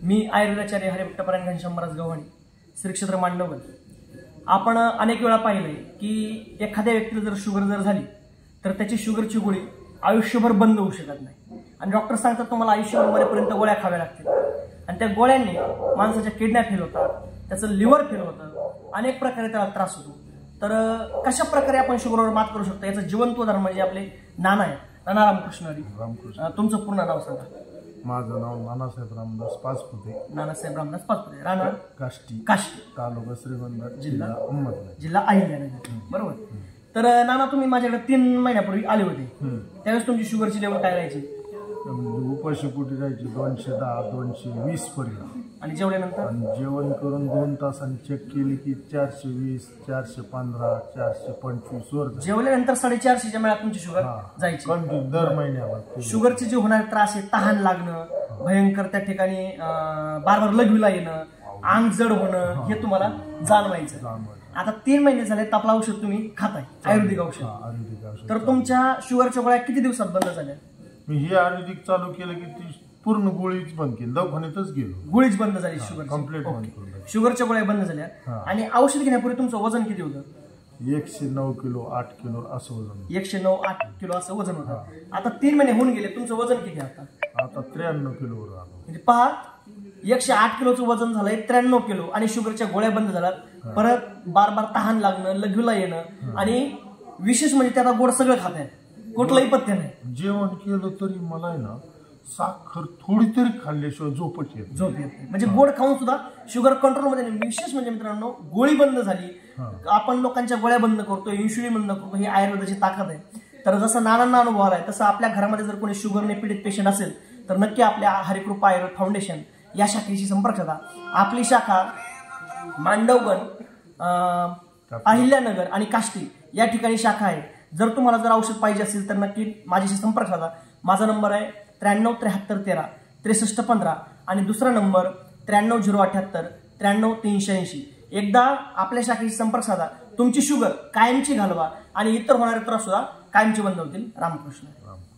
मी आयुर्वेदाचार्य हरिभट्टपरायण घनश्याम गव्हाणे, श्री क्षेत्र मांडवगड. आपण अनेक वेळा पाहिलंय की एखाद्या व्यक्तीला जर शुगर जर झाली तर त्याची शुगरची गोळी आयुष्यभर बंद होऊ शकत नाही आणि डॉक्टर सांगतात तुम्हाला आयुष्यभर मरेपर्यंत गोळ्या खाव्या लागतील. आणि त्या गोळ्यांनी माणसाच्या किडन्या फेल होतात, त्याचं लिव्हर फेल होतं, अनेक प्रकारे त्याला त्रास होतो. तर कशा प्रकारे आपण शुगरवर मात करू शकतो याचं जिवंत उदाहरण म्हणजे आपले नाना आहे. नाना रामकृष्ण हरी. तुमचं पूर्ण नाव सांगा. माझं नाव नानासाहेब रामदास पाचपुते. नानासाहेब रामदास पाचपुते, राहणार काष्टी, तालुका श्रीगोंदा, जिल्हा अहमदनगर, जिल्हा अहिल्यानगर. बरोबर. तर नाना तुम्ही माझ्याकडे 3 महिन्यापूर्वी आले होते, त्यावेळेस तुमची शुगरची लेवल काय राहायची? उपाशीपोटी जायची 210 220 पर्यंत. आणि जेवल्यानंतर जेवण करून 2 तासांनी चेक केली की 420 415 425 वर. जेवल्यानंतर 450च्या मेळात तुमची शुगर जायची दर महिन्याला. शुगरचे जे होणारे त्रास आहे, तहान लागणं भयंकर, त्या ठिकाणी बार बार लघवीला येणं, अंग जड होणं, हे तुम्हाला जाणवायचं. आता 3 महिने झाले आपलं औषध तुम्ही खाताय, आयुर्वेदिक औषध. तर तुमच्या शुगरच्या गोळ्या किती दिवसात बंद झाल्या? मी हे आयुर्वेदिक चालू केलं की ती पूर्ण गोळीच बंद केली, दवाखान्यातच गेलो, गोळीच बंद झाली शुगर कम्प्लीट बंद केली. शुगरच्या गोळ्या बंद झाल्या. आणि औषध घेण्यापूर्वी तुमचं वजन किती होतं? 109 किलो 8 किलो असं वजन. 109 8 किलो असं वजन होतं. आता 3 महिने होऊन गेले, तुमचं वजन किती आता? आता 93 किलोवर आलो. म्हणजे पहा, 108 किलोचं वजन झालंय, 93 किलो, आणि शुगरच्या गोळ्या बंद झाल्यात. परत बार बार तहान लागणं, लघवीला येणं, आणि विशेष म्हणजे त्याला गोड सगळं खात आहे, कुठलंही पथ्य नाही. जेवण केलं तरी मला आहे ना साखर थोडी तरी खाल्ल्याशिवाय झोप येत नाही. म्हणजे गोड खाऊन सुद्धा शुगर कंट्रोलमध्ये नाही. विशेष म्हणजे मित्रांनो, गोळी बंद झाली. आपण लोकांच्या गोळ्या बंद करतो, इन्शुलिन बंद करतो, ही आयुर्वेदाची ताकद आहे. तर जसं नानांना अनुभव आलाय तसं आपल्या घरामध्ये जर कोणी शुगरने पीडित पेशंट असेल तर नक्की आपल्या हरिकृपा आयुर्वेद फाउंडेशन या शाखेशी संपर्क साधा. आपली शाखा मांडवगड, अहिल्यानगर आणि काष्टी या ठिकाणी शाखा आहे. जर तुम्हाला जर औषध पाहिजे असेल तर नक्की माझ्याशी संपर्क साधा. माझा नंबर आहे 93 73 13 63 15 आणि दुसरा नंबर 93 078 93 380. एकदा आपल्या शाखेशी संपर्क साधा, तुमची शुगर कायमची घालवा आणि इतर होणारे त्रास सुद्धा कायमचे बंद होतील. रामकृष्ण.